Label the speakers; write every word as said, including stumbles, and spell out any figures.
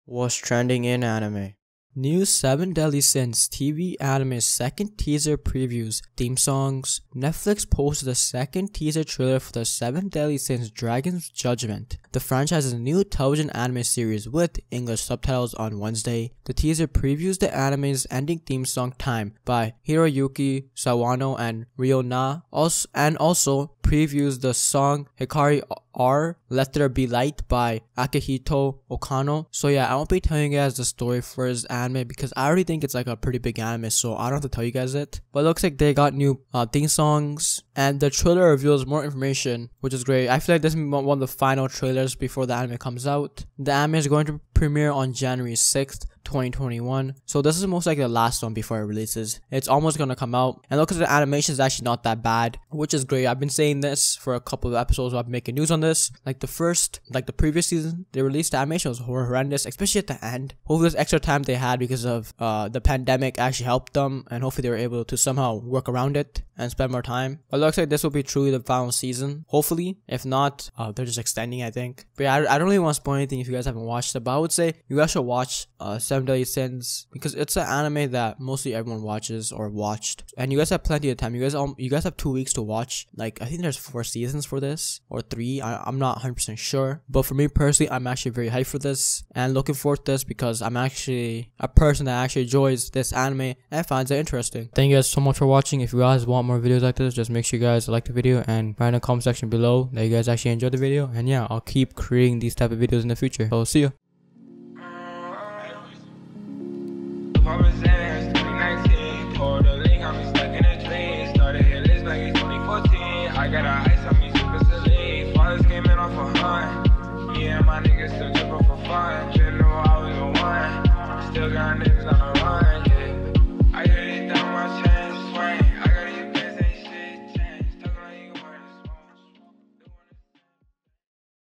Speaker 1: What's trending in anime? New Seven Deadly Sins T V anime's second teaser previews, theme songs. Netflix posted a second teaser trailer for the Seven Deadly Sins Dragon's Judgment, the franchise's new television anime series with English subtitles on Wednesday. The teaser previews the anime's ending theme song Time by Hiroyuki Sawano and Ryo Na, also, and also previews the song Hikari R Let There Be Light by Akihito Okano. So yeah, I won't be telling you guys the story for his anime because I already think it's like a pretty big anime, so I don't have to tell you guys it. But it looks like they got new uh, theme songs, and the trailer reveals more information, which is great. I feel like this is one of the final trailers before the anime comes out. The anime is going to premiere on January sixth, twenty twenty-one, so this is most likely the last one before it releases. It's almost gonna come out, and look at the animation is actually not that bad, which is great. I've been saying this for a couple of episodes where I've been making news on this. Like the first, like the previous season, they released the animation was horrendous, especially at the end. Hopefully this extra time they had because of uh, the pandemic actually helped them, and hopefully they were able to somehow work around it and spend more time. But it looks like this will be truly the final season, hopefully. If not, uh, they're just extending, I think. But yeah, I, I don't really want to spoil anything if you guys haven't watched it, but I would say you guys should watch uh, Seven Deadly Sins because it's an anime that mostly everyone watches or watched, and you guys have plenty of time. You guys um, you guys have two weeks to watch. Like I think there's four seasons for this or three. I, I'm not one hundred percent sure, but for me personally, I'm actually very hyped for this and looking forward to this because I'm actually a person that actually enjoys this anime and finds it interesting. Thank you guys so much for watching. If you guys want more videos like this, just make sure you guys like the video and write in the comment section below that you guys actually enjoyed the video. And yeah, I'll keep creating these type of videos in the future. So see you.
Speaker 2: I got a ice on me super silly. Fathers came in off a hunt. Yeah, my niggas still tripping for fun. Didn't know I was the one. Still got niggas on the run.